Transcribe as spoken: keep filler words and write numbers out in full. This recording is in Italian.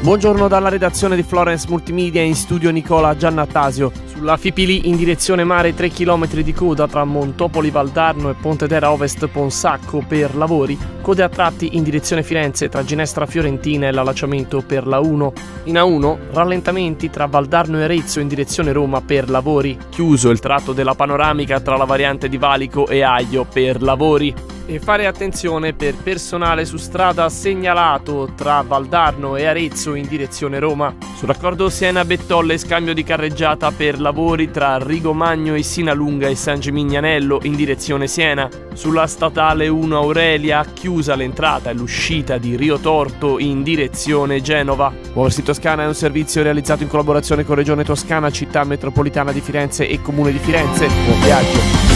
Buongiorno dalla redazione di Florence Multimedia, in studio Nicola Giannattasio. Sulla Fipili in direzione mare tre chilometri di coda tra Montopoli Valdarno e Pontedera Ovest Ponsacco per lavori. Code a tratti in direzione Firenze tra Ginestra Fiorentina e l'allacciamento per la uno. In A uno rallentamenti tra Valdarno e Arezzo in direzione Roma per lavori. Chiuso il tratto della panoramica tra la variante di Valico e Aglio per lavori. E fare attenzione per personale su strada segnalato tra Valdarno e Arezzo in direzione Roma. Sul raccordo Siena-Bettolle scambio di carreggiata per lavori tra Rigomagno e Sinalunga e San Gimignanello in direzione Siena. Sulla statale uno Aurelia chiusa l'entrata e l'uscita di Rio Torto in direzione Genova. Muoversi Toscana è un servizio realizzato in collaborazione con Regione Toscana, Città Metropolitana di Firenze e Comune di Firenze. Buon viaggio!